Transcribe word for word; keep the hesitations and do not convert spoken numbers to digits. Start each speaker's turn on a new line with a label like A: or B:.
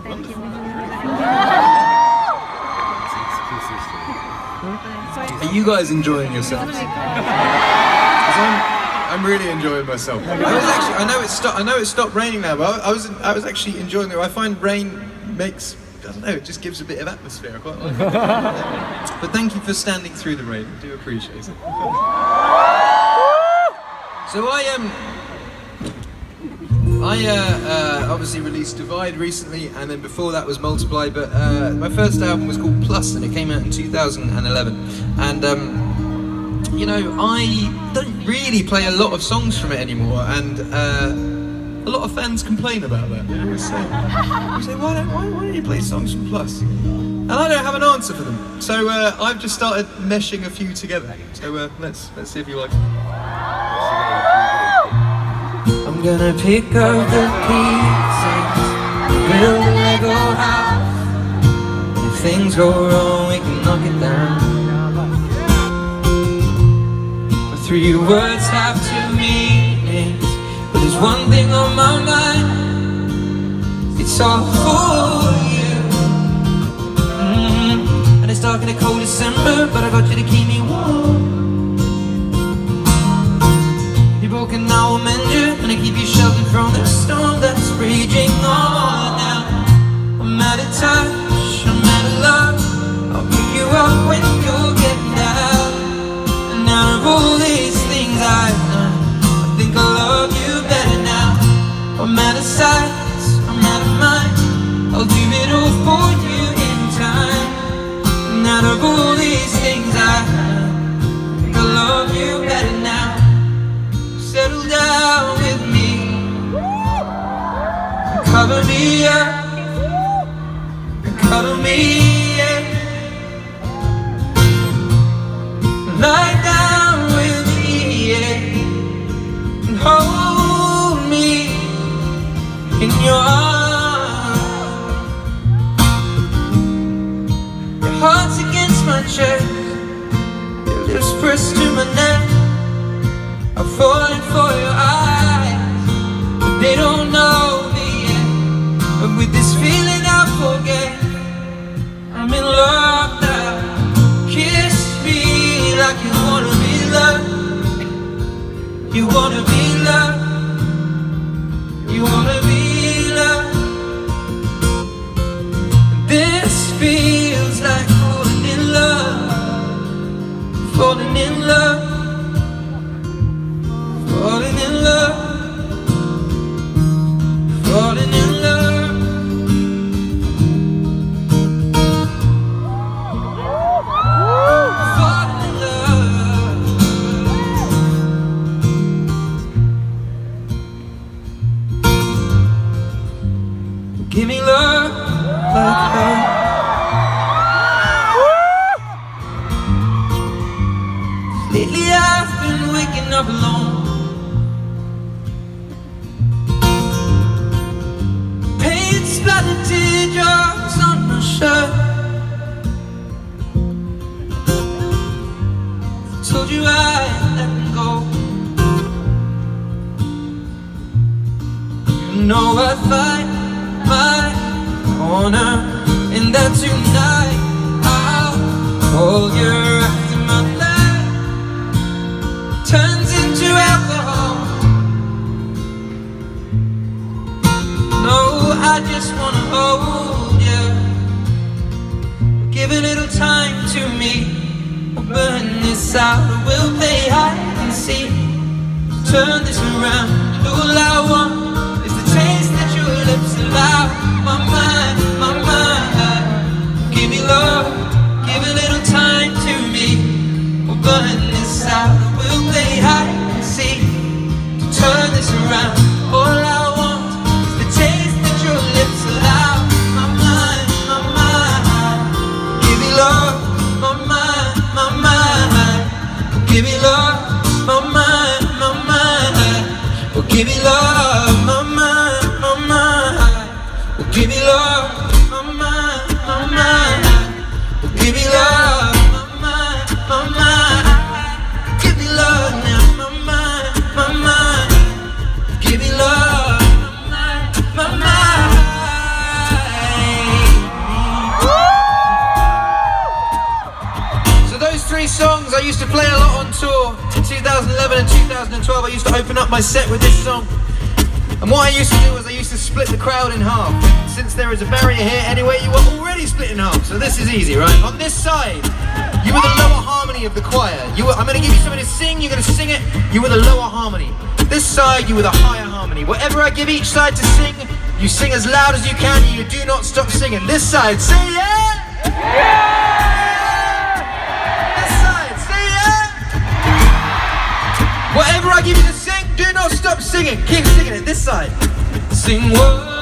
A: Wonderful. Are you guys enjoying yourselves? 'Cause I'm, I'm really enjoying myself. I was actually, I know it's stopped. I know it's stopped raining now, but I was, I was actually enjoying it. I find rain makes, I don't know, it just gives a bit of atmosphere. I quite like it. But thank you for standing through the rain. I do appreciate it. So I um, I uh, uh, obviously released Divide recently, and then before that was Multiply. But uh, my first album was called Plus, and it came out in two thousand eleven. And um, you know, I don't really play a lot of songs from it anymore, and uh, a lot of fans complain about that. They always say, they say why, don't, why, why don't you play songs from Plus? And I don't have an answer for them. So uh, I've just started meshing a few together. So uh, let's let's see if you like it. I'm gonna pick up the pieces, build a Lego house. If things go wrong, we can knock it down. But three words have two meanings, but there's one thing on my mind. It's all for you. Mm-hmm. And it's dark in a cold December, but I got you to keep me warm. You're broken, now I'll mend you, and I keep you sheltered from the storm that's raging on now. I'm out of touch, I'm out of love. I'll pick you up when you're getting down. And out of all these things I've done, I think I love you better now. I'm out of sight, I'm out of mind. I'll do it all for you in time. And out of all these things I've done, I think I love you better now. Settle down with me, cover me up, cover me, yeah. Lie down with me, yeah. And hold me in your arms. Your heart's against my chest, your lips pressed to my neck. I'm falling for your eyes, but they don't know me yet. But with this feeling I forget, I'm in love now. Kiss me like you wanna be loved. You wanna be loved. You wanna be loved. This feels like falling in love. Falling in love. Falling in love, falling in love. Falling in love. Give me love like her. Lately I've been waking up alone. Splattered teardrops on my shirt. Told you I'd let them go. You know I'd fight my corner, and that tonight I'll hold your eyes in my life. Turns into alcohol. No, I just wanna hold you. Give a little time to me. We'll burn this out, or we'll play hide and seek. Turn this around, and all I want is the taste that your lips allow. My mind, my mind. Give me love, give a little time to me. We'll burn this out, or we'll play hide and seek. Turn this around, all I want is the taste that your lips allow. My mind, my mind. Give me love, my mind, my mind. Give me love, my mind, my mind. Oh, give me love. thousand twelve, I used to open up my set with this song. And what I used to do was I used to split the crowd in half. Since there is a barrier here anyway, you were already split in half, so this is easy, right? On this side, you were the lower harmony of the choir. You were, I'm going to give you something to sing, you're going to sing it, you were the lower harmony. This side, you were the higher harmony. Whatever I give each side to sing, you sing as loud as you can, and you do not stop singing. This side, say yeah! Yeah! This side, say yeah! Whatever I give you to sing, do not stop singing. Keep singing it. This side. Sing words.